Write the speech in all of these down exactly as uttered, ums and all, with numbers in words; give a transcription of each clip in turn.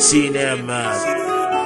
Cinema.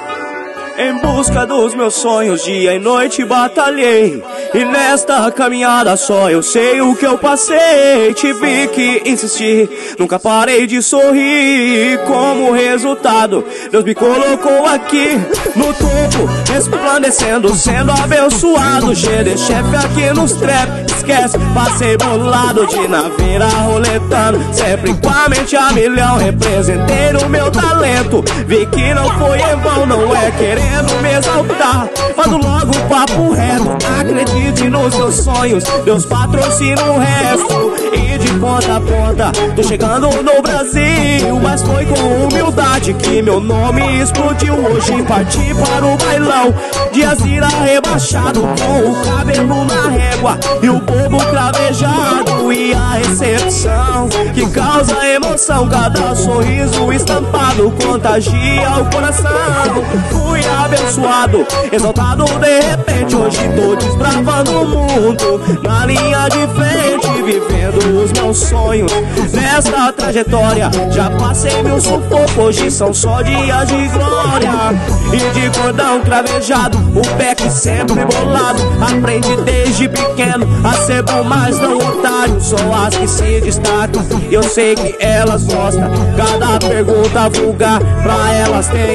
Em busca dos meus sonhos, dia e noite batalhei. E nesta caminhada só eu sei o que eu passei. Tive que insistir, nunca parei de sorrir. Como resultado, Deus me colocou aqui no topo, resplandecendo, sendo abençoado. G D chefe aqui nos trap, esquece, passei bolado de naveira roletando, sempre com a mente a milhão. Representei no meu talento, vi que não foi em vão, não é querendo me exaltar, mando logo o papo reto. Acredite nos seus sonhos, Deus patrocina o resto. E de ponta a ponta, tô chegando no Brasil. Mas foi com humildade que meu nome explodiu. Hoje parti para o bailão de Azira rebaixado, com o cabelo na régua e o bobo cravejado. E a recepção que causa emoção, cada sorriso estampado contagia o coração. Fui abençoado, exaltado de repente. Hoje tô desbravando o mundo na linha de frente, vivendo os meus sonhos. Nesta trajetória já passei mil sufocos, hoje são só dias de glória. E de cordão cravejado, o back sempre bolado. Aprendi desde pequeno a ser bom, mas não otário. Só as que se destacam, eu sei que elas gostam. Cada pergunta vulgar pra elas tem.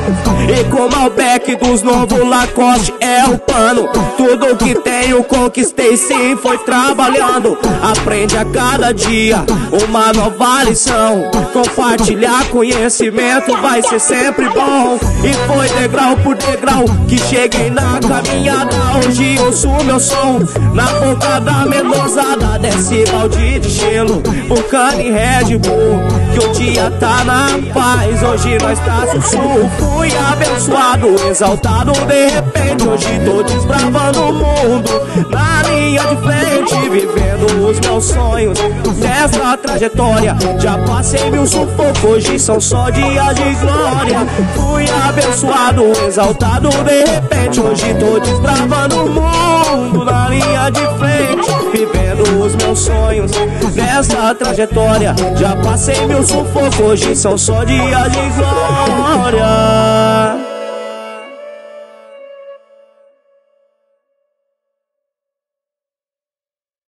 E como é o back dos novos Lacoste, é o pano. Tudo que tenho conquistei, sim, foi trabalhando. Aprende a cada dia uma nova lição. Compartilhar conhecimento vai ser sempre bom. E foi degrau por degrau que cheguei na caminhada. Hoje ouço meu som na boca da menosada. Desce balde de gelo, Vulcano e Red Bull, que o dia tá na paz, hoje nós tá sussurro. Fui abençoado, exaltado de repente. Hoje tô desbravando o mundo na linha de frente, vivendo os meus sonhos. Nessa trajetória já passei mil sufocos, hoje são só dias de glória. Fui abençoado, exaltado de repente. Hoje tô desbravando o mundo na linha de frente, vivendo os meus sonhos. Nessa trajetória já passei mil sufocos, hoje são só dias de glória.